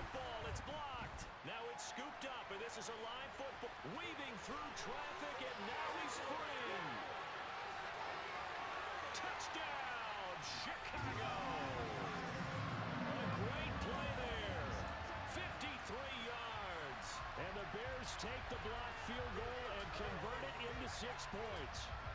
football. It's blocked. Now it's scooped up, and this is a live football. Weaving through traffic, and now he's free. Touchdown, Chicago. A great play there. 53 yards. And the Bears take the blocked field goal and convert it into 6 points.